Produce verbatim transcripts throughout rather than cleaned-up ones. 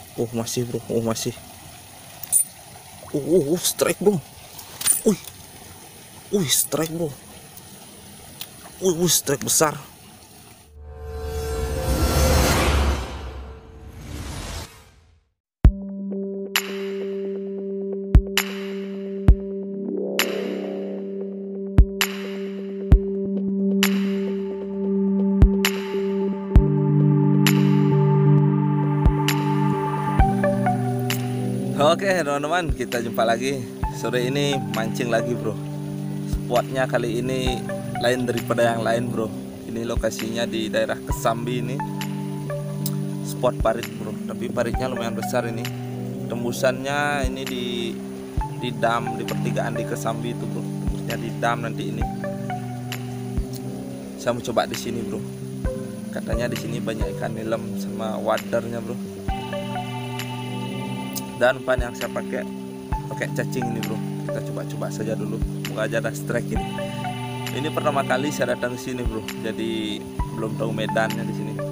Oh masih bro, oh masih. Uh, uh, uh strike bro. Wih, wih strike bro. Wih, wih strike besar. Oke teman-teman, kita jumpa lagi. Sore ini mancing lagi bro. Spotnya kali ini lain daripada yang lain bro. Ini lokasinya di daerah Kesambi ini. Spot parit bro, tapi paritnya lumayan besar ini. Tembusannya ini di di dam, di pertigaan di Kesambi itu bro. Tembusnya di dam nanti ini. Saya mau coba di sini bro. Katanya di sini banyak ikan nilem sama wadernya bro. Dan umpan yang saya pakai pakai cacing ini bro. Kita coba-coba saja dulu. Semoga aja ada strike ini. Ini pertama kali saya datang ke sini bro. Jadi belum tahu medannya di sini.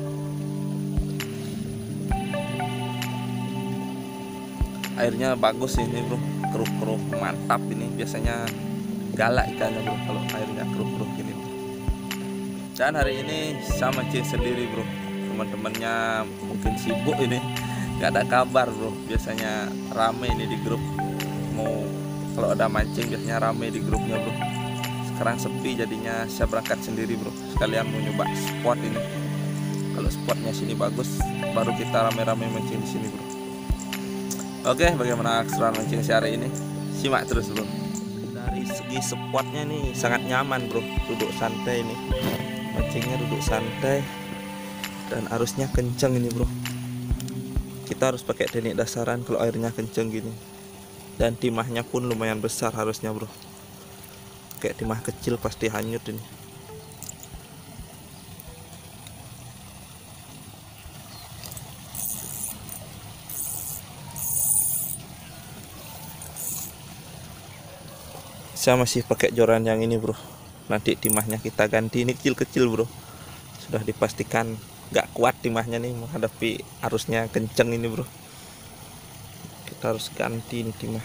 Airnya bagus ini bro. Keruh-keruh mantap ini. Biasanya galak ikannya bro kalau airnya keruh-keruh gini. Dan hari ini saya mancing sendiri bro. Teman-temannya mungkin sibuk ini. Gak ada kabar bro, biasanya rame ini di grup. Mau kalau ada mancing biasanya rame di grupnya bro. Sekarang sepi jadinya saya berangkat sendiri bro. Sekalian mau nyoba spot ini. Kalau spotnya sini bagus, baru kita rame-rame mancing di sini bro. Oke, bagaimana keseruan mancing hari ini? Simak terus bro. Dari segi spotnya nih sangat nyaman bro. Duduk santai ini. Mancingnya duduk santai dan arusnya kencang ini bro. Kita harus pakai teknik dasaran kalau airnya kenceng gini. Dan timahnya pun lumayan besar harusnya bro. Kayak timah kecil pasti hanyut ini. Saya masih pakai joran yang ini bro. Nanti timahnya kita ganti, ini kecil-kecil bro. Sudah dipastikan gak kuat timahnya nih menghadapi arusnya kenceng ini bro. Kita harus ganti nih timah.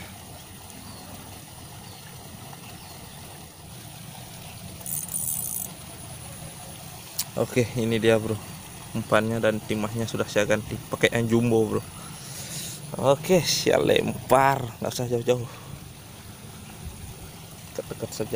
Oke, ini dia bro umpannya dan timahnya sudah saya ganti pakai yang jumbo bro. Oke, saya lempar, nggak usah jauh-jauh, dekat-dekat saja.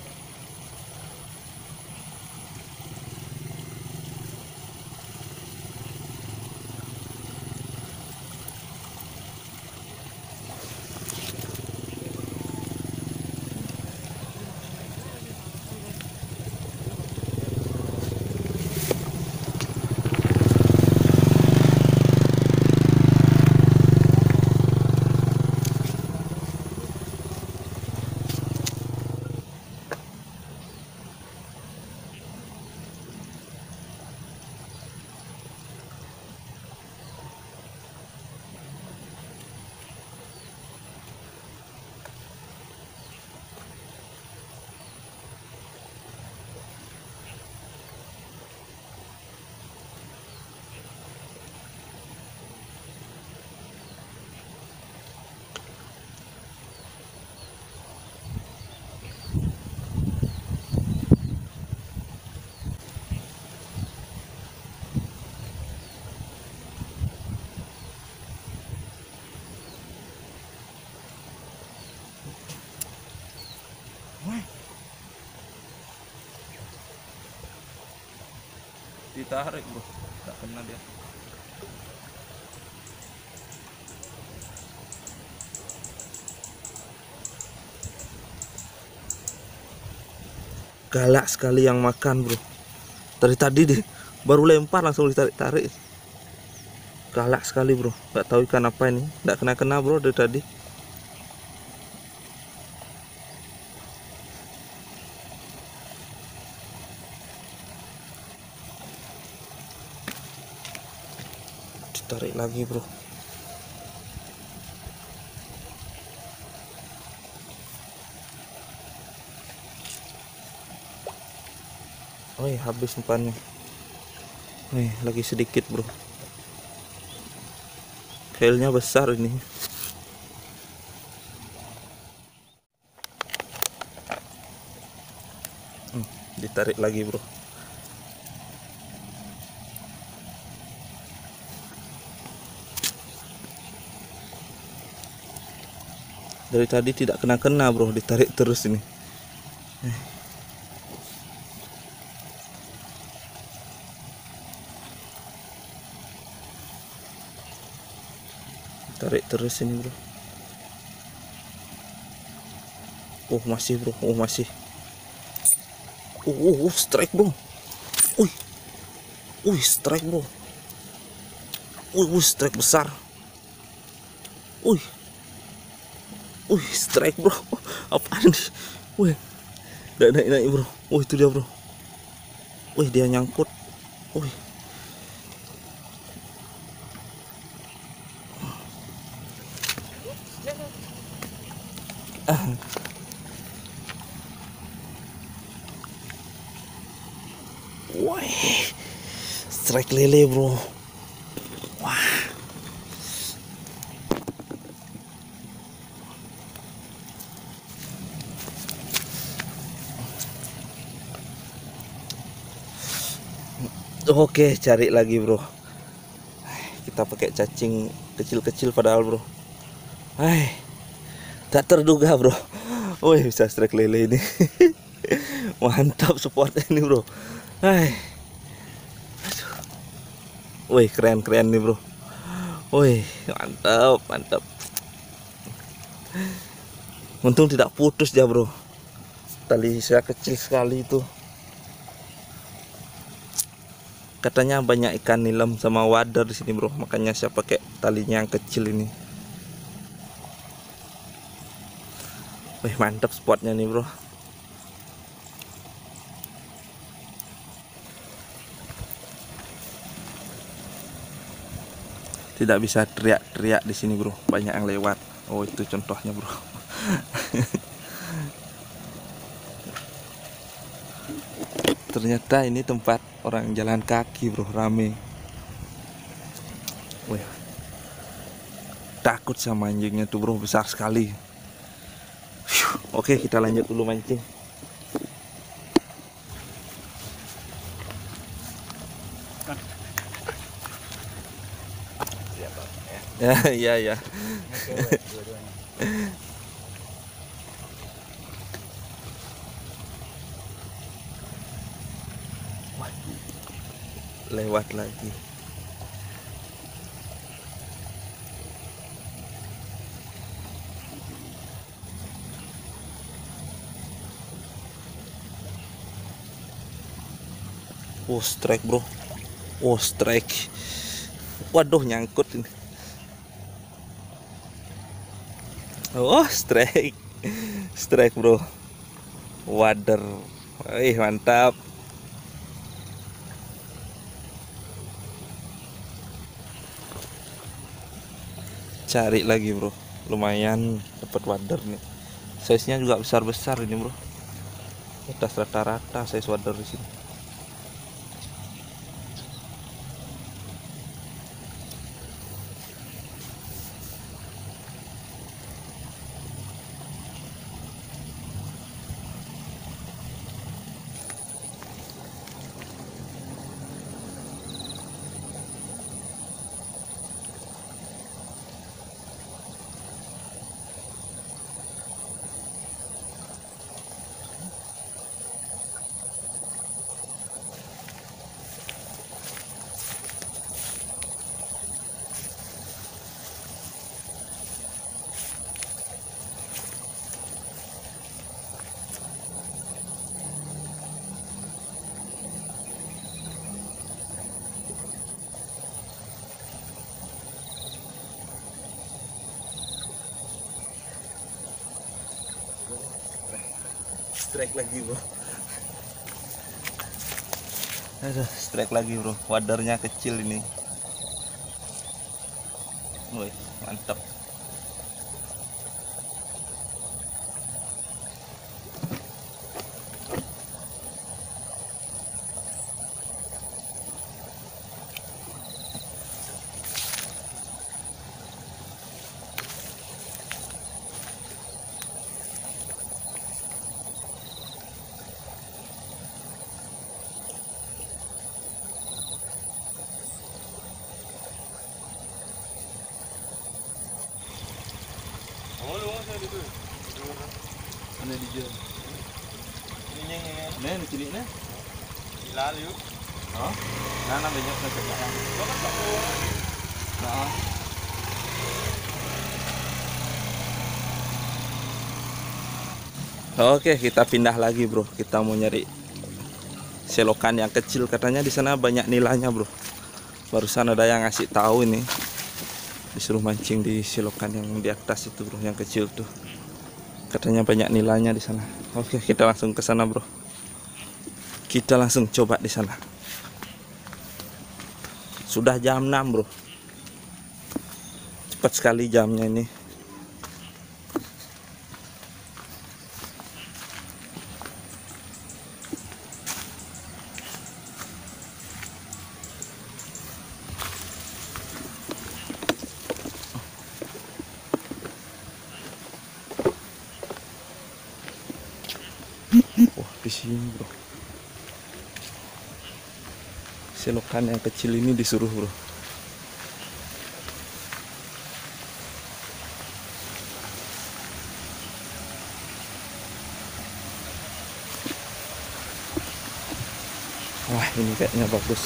Ditarik bro, tak kena dia. Galak sekali yang makan bro. Dari tadi deh baru lempar langsung ditarik-tarik. Galak sekali bro, nggak tahu ikan apa ini. Nggak kena-kena bro dari tadi. Ditarik lagi bro. Oh iya, habis umpannya. Nih lagi sedikit bro. Kailnya besar ini. Hmm, ditarik lagi bro. Dari tadi tidak kena-kena bro, ditarik terus ini. Tarik terus ini bro. Oh masih bro, oh masih. Uh, uh, uh strike bro. Wih, wih strike bro. Wih, wih strike besar. Wih, wih strike bro. Apaan nih? Wih, udah naik naik bro. Wih itu dia bro. Wih dia nyangkut. Wih. Ah. Wih, strike lele bro. Wah. Oke, cari lagi bro. Kita pakai cacing kecil-kecil padahal bro. Hai, tak terduga bro. Wih bisa strike lele ini. Mantap spot ini bro. Hai. Wih keren-keren nih bro. Wih mantap mantap. Untung tidak putus dia bro. Tali saya kecil sekali itu. Katanya banyak ikan nilam sama wader di sini bro, makanya saya pakai talinya yang kecil ini. Wih mantap spotnya nih bro. Tidak bisa teriak-teriak di sini bro, banyak yang lewat. Oh itu contohnya bro. Ternyata ini tempat orang jalan kaki bro, rame. Wih, takut sama anjingnya tuh bro, besar sekali. Oke kita lanjut dulu mancing. Ya ya ya. Lewat lagi. Oh strike bro. Oh strike. Waduh nyangkut ini. Oh strike. Strike bro. Wader. Wih mantap. Cari lagi bro. Lumayan dapat wader nih. Size nya juga besar-besar ini bro. Atas rata-rata size wader di sini. Strike lagi bro. Aduh, strike lagi bro. Wadernya kecil ini. Wih, mantap. Mana dijual? Ini ini ini ciliknya. Lalu. Oh. Nah, namanya apa sekarang? Lo kan tak mau. Nah. Oke, kita pindah lagi, bro. Kita mau nyari selokan yang kecil, katanya di sana banyak nilainya, bro. Barusan ada yang ngasih tahu ini, disuruh mancing di selokan yang di atas itu, bro, yang kecil tuh. Katanya banyak nilainya di sana. Oke, kita langsung ke sana, bro. Kita langsung coba di sana. Sudah jam enam, bro. Cepat sekali jamnya ini. Wah, di sini, bro. Selokan yang kecil ini disuruh, bro. Wah, ini kayaknya bagus.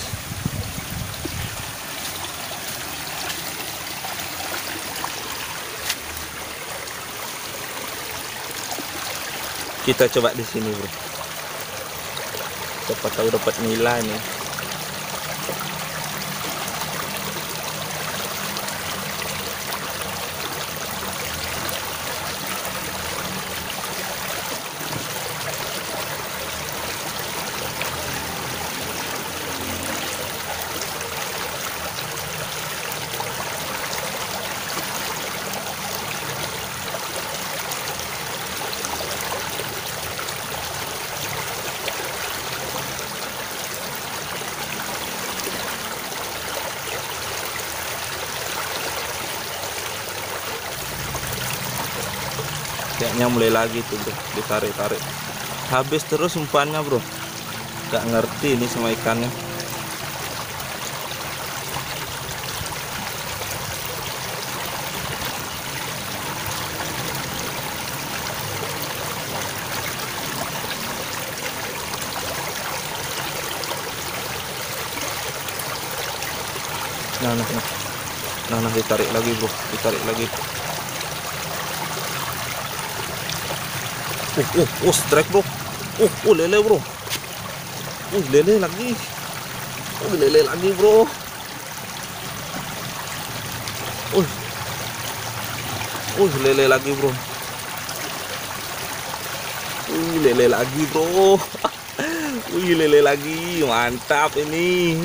Kita coba di sini, bro. Siapa tahu dapat nilai nih. Kayaknya mulai lagi tuh, bro, ditarik-tarik. Habis terus umpannya, bro. Gak ngerti ini sama ikannya. Nah, nah, nah. Nah, nah, ditarik lagi, bro. Ditarik lagi. Uh, uh, uh, strike, bro. Uh, uh, lele, bro. Uh, lele lagi. Uh, lele lagi, bro. Uh, uh, lele lagi, bro. Uh, lele lagi, bro. Uh, lele lagi. Mantap ini.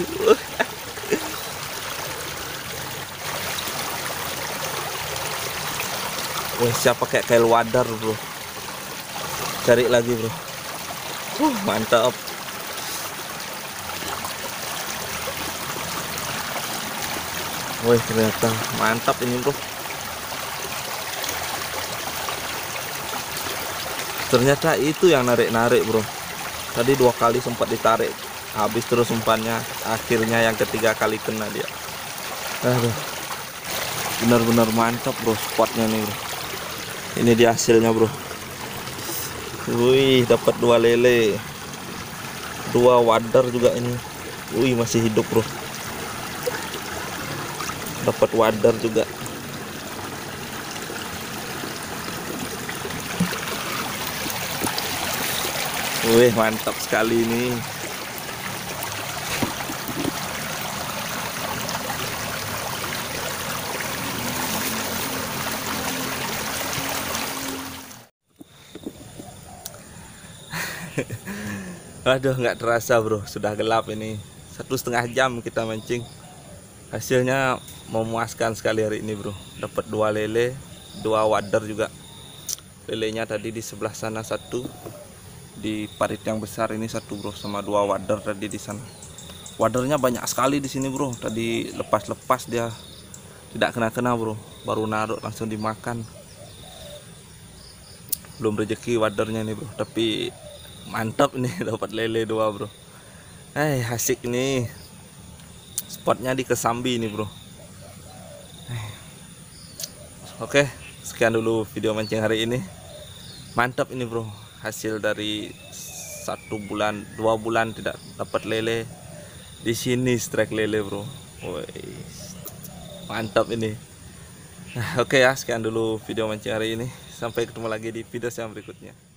Wah, siapa kayak kail wadar, bro. Cari lagi, bro. Uh, mantap. Wih, ternyata mantap ini, bro. Ternyata itu yang narik-narik, bro. Tadi dua kali sempat ditarik, habis terus umpannya. Akhirnya yang ketiga kali kena dia. Aduh, benar-benar mantap, bro, spotnya nih, bro. Ini dia hasilnya, bro. Wih, dapat dua lele, dua wadar juga ini. Wih, masih hidup, bro. Dapat wadar juga. Wih, mantap sekali ini. Aduh, nggak terasa, bro, sudah gelap ini. Satu setengah jam kita mancing. Hasilnya memuaskan sekali hari ini, bro. Dapat dua lele, dua wadar juga. Lelenya tadi di sebelah sana satu, di parit yang besar ini satu, bro, sama dua wadar tadi di sana. Wadarnya banyak sekali di sini, bro. Tadi lepas-lepas dia tidak kena-kena, bro. Baru naruh langsung dimakan. Belum rezeki wadarnya nih, bro. Tapi mantap nih, dapat lele dua, bro. Eh, asik nih. Spotnya di Kesambi nih, bro. Oke, sekian dulu video mancing hari ini. Mantap ini bro, hasil dari satu bulan dua bulan tidak dapat lele, di sini strike lele bro. Woi, mantap ini. Nah, oke ya, sekian dulu video mancing hari ini. Sampai ketemu lagi di video yang berikutnya.